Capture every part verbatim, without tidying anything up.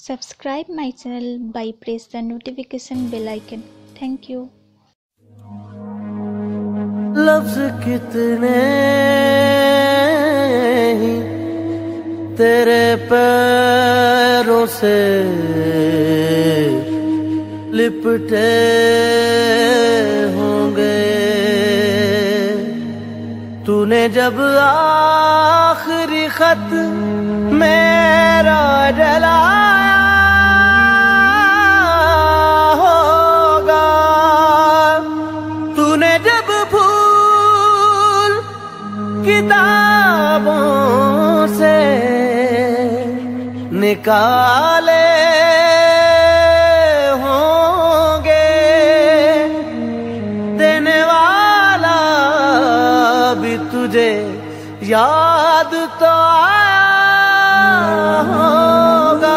Subscribe my channel by press the notification bell icon. Thank you. लफ्ज़ कितने ही तेरे पैरों से लिपटे होंगे, तूने जब आखिरी खत मेरा जलाया होगा, तूने जब फूल किताबों से निकाले होंगे, देने वाला भी तुझे याद तो आया होगा।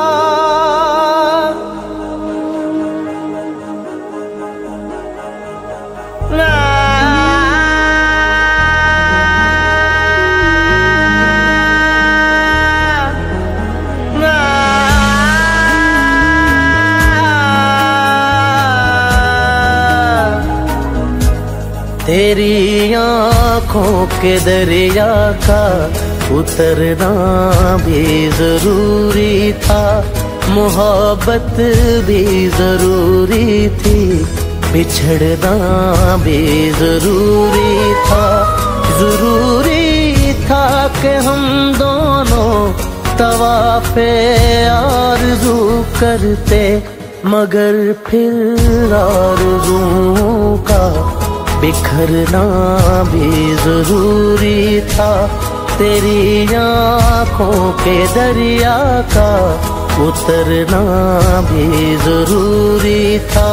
तेरी आँखों के दरिया का उतरना भी जरूरी था, मोहब्बत भी जरूरी थी, बिछड़ना भी जरूरी था। जरूरी था कि हम दोनों तवाफ़े आरज़ू करते, मगर फिर आरज़ुओं का बिखरना भी जरूरी था। तेरी आँखों के दरिया का उतरना भी जरूरी था।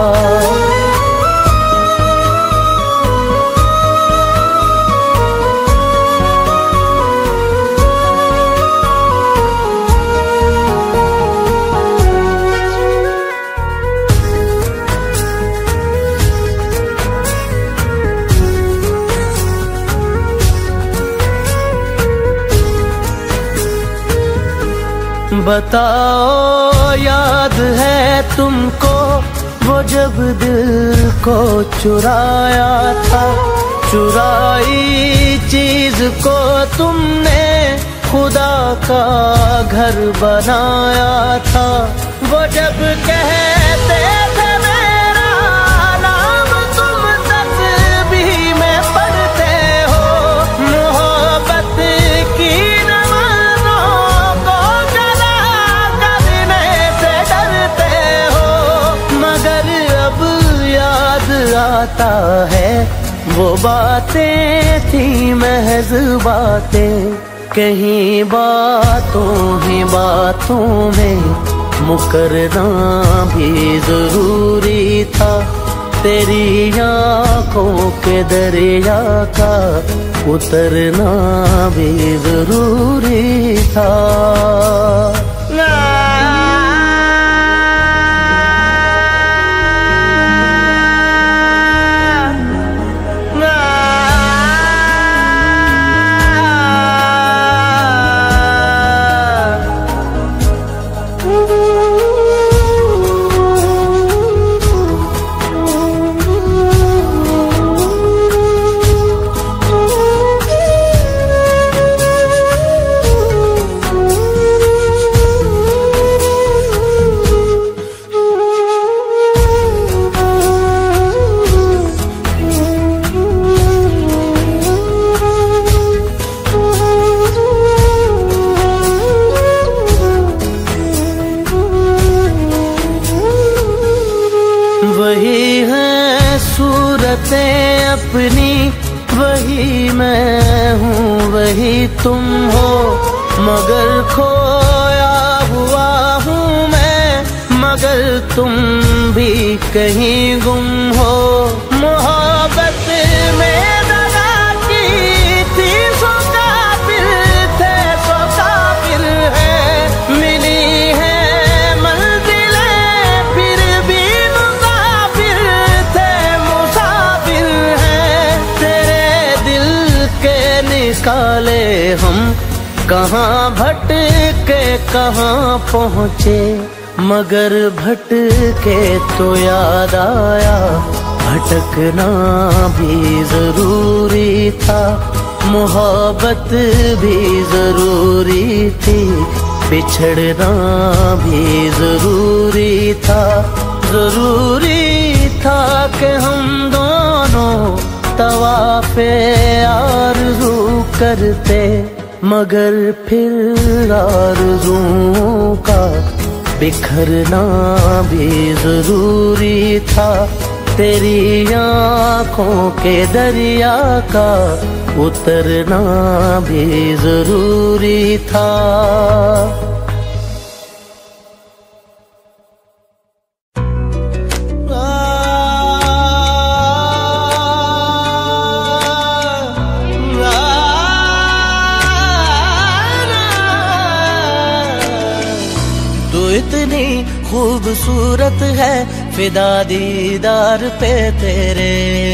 बताओ याद है तुमको वो जब दिल को चुराया था, चुराई चीज को तुमने खुदा का घर बनाया था। वो जब कहते थे मेरा नाम तुम तस्बीह में पढ़ते हो, मोहब्बत की आता है वो बातें थी महज बातें, कहीं बातों ही बातों में मुकरना भी जरूरी था। तेरी आँखों के दरिया का उतरना भी जरूरी था। वही है सूरतें अपनी, वही मैं हूँ वही तुम हो, मगर खोया हुआ हूँ मैं, मगर तुम भी कहीं गुम हो। मोहब्बत में दगा की थी, सो काबिल थे सो काबिल है, मिली है निकाले हम कहाँ भटके कहाँ पहुँचे, मगर भटके तो याद आया, भटकना भी जरूरी था, मोहब्बत भी जरूरी थी, बिछड़ना भी जरूरी था। जरूरी था कि हम दोनों तवाफ़े आरज़ू करते, मगर फिर आरज़ुओं का बिखरना भी जरूरी था। तेरी आँखों के दरिया का उतरना भी जरूरी था। तू इतनी खूबसूरत है, फिदा दीदार पे तेरे।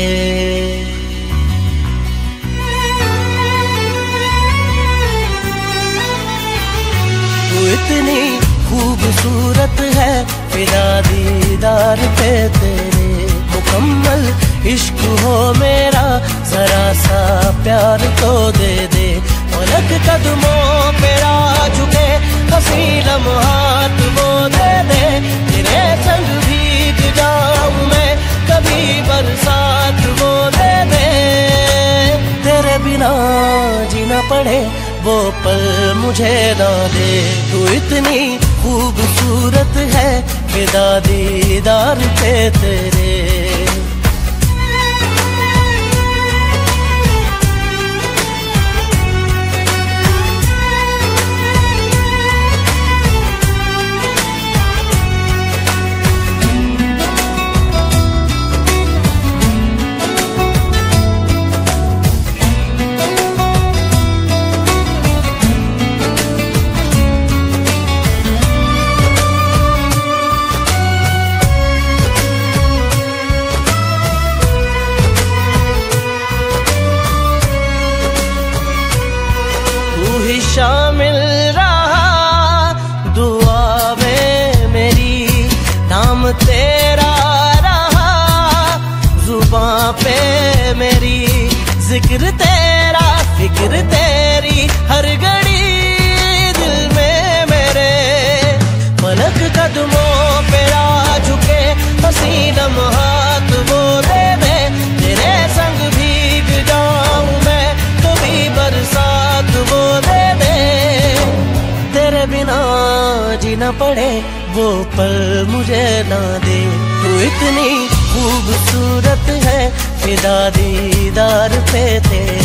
तू इतनी खूबसूरत है, फिदा दीदार पे तेरे। मुकम्मल इश्क हो मेरा, जरा सा प्यार तो दे दे। पलक कदमों पे आ झुके, हंसी लम्हात वो दे दे। तेरे संग भीग जाऊं मैं, कभी बरसात वो दे दे। तेरे बिना जीना पड़े वो पल मुझे ना दे। तू इतनी खूबसूरत है, फिदा दीदार पे तेरे। शामिल रहा दुआ में मेरी, नाम तेरा रहा जुबां पे मेरी। जिक्र तेरा फिक्र तेरी हर घड़ी दिल में मेरे। पलक कदमों पे आ झुके, हंसी लम्हात वो दे दे। तेरे संग भीग जाऊं मैं, कभी बरसात वो दे दे। तेरे बिना जीना पड़े वो पल मुझे ना दे। तू इतनी खूबसूरत है, फिदा दीदार पे तेरे।